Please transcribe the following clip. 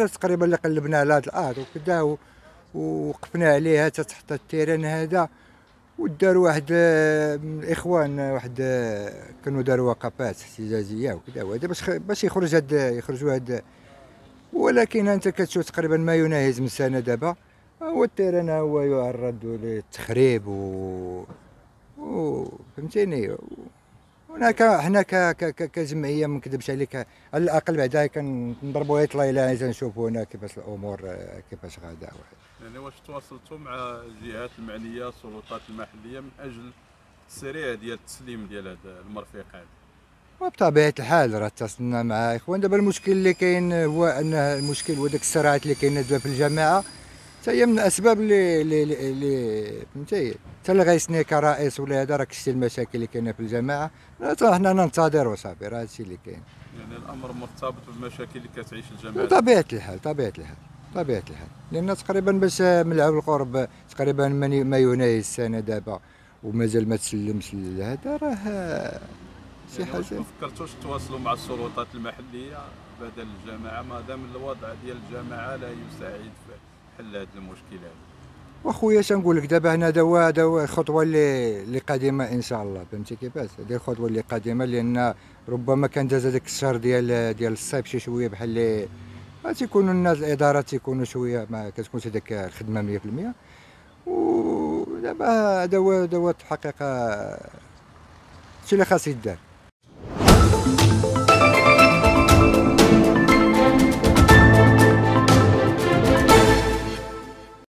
الناس تقريبا اللي قلبنا على هذه الارض وكذا ووقفنا عليها حتى تحت التيران هذا، وداروا واحد من الاخوان واحد كانوا داروا وقفات احتجاجيه وكذا، وهذا باش يخرجوا هاد. ولكن انت كتشوف تقريبا ما يناهز من سنه دابا هو التيران هو يعرض للتخريب فهمتيني. هنا حنا كجمعيه ما نكذبش عليك، على الاقل بعدا كنضربوا هيت ليله تنشوفوا هنا كيفاش الامور كيفاش غادا. يعني واش تواصلتوا مع الجهات المعنيه السلطات المحليه من اجل السريع ديال التسليم ديال هذا المرفق هذا؟ وبطبيعه الحال راه اتصلنا مع اخوان. دابا المشكل اللي كاين هو ان المشكل هو داك الصراعات اللي كاينه دابا في الجماعه، حتى هي من الاسباب اللي فهمتي، حتى اللي غيسني كرئيس ولا هذا، راك شتي المشاكل اللي كاينه في الجماعه، حنا ننتظروا صافي، راه هادشي اللي كاين. يعني الامر مرتبط بالمشاكل اللي كتعيش الجماعه. طبيعه الحال لان تقريبا باش من العام القرب تقريبا ما يناهز السنه دابا ومازال ما تسلمش لهذا، راه شي يعني واش حاجه. ما فكرتوش تواصلوا مع السلطات المحليه بدل الجماعه، ما دام الوضع ديال الجماعه لا يساعد في حل هذا المشكل هذا؟ واخويا شنقول لك دابا هنا هذا الخطوه اللي قادمه ان شاء الله، فهمتي كيفاش. هذه الخطوه اللي قادمه، لان ربما كان داز هذاك الشهر ديال الصيف شي شويه بحال اللي تيكونوا الناس الادارات تيكونوا شويه ما كتكونش هذاك الخدمه 100%. ودابا هذا هو الحقيقه، هادشي اللي خاص يدار.